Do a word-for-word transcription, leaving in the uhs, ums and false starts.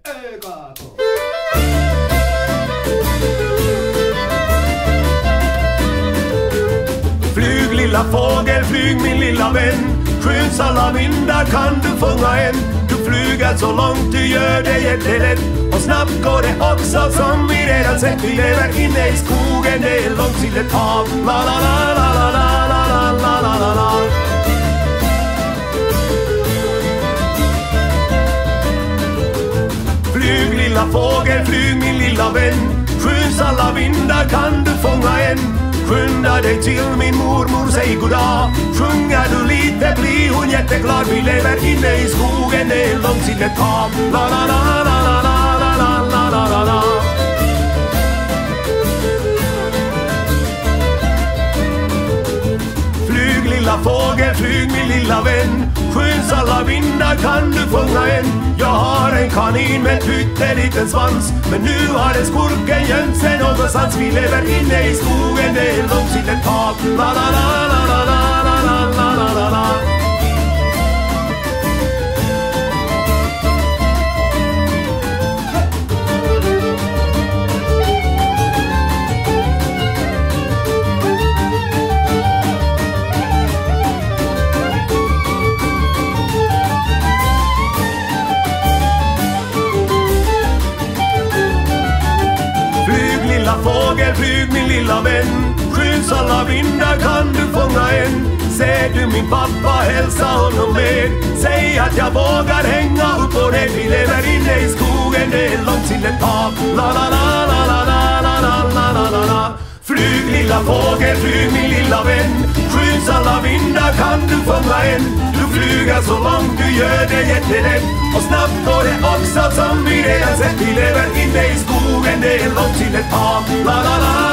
öga på. Flyg lilla fågel, flyg min lilla vän. Sjöns alla vindar kan du fånga en. Du flyger så långt, du gör det jättelätt. Och snabbt går det också som vi redan sett. Vi lever inne i skogen, det är långt till ett hav. La la la la la la la la la la la. Flyg lilla fågel, flyg min lilla vän. Sjöns alla vindar kan du fånga en. Skynda dig till min mormor, säg goddag. Sjunger du lite blir hon jätteglad. Vi lever inne i skogen, det är långt till ett hav. La la la la la la la la la la la. Flyg lilla fågel, flyg min lilla vän. Sjöns alla vindar kan du fånga en. Jag har en kanin med pytteliten svans. Men nu har den skurken gömt sig någonstans. Vi lever inne i skogen, det är långt till ett hav. La la la la la la la la la la la. Fågel, flyg min lilla vän. Skyns alla vindar kan du fånga en. Ser du min pappa, hälsa honom med. Säg att jag vågar hänga upp på det. Vi lever inne i skogen, det är långt till ett hav. La la la la la la la la la la la. Flyg lilla fågel, flyg min lilla vän. Skyns alla vindar kan du fånga en. Du flyger så långt, du gör det jättelätt. Och snabbt går det också som vi redan sett. Vi lever inne i skogen, det är långt till ett hav. La la la.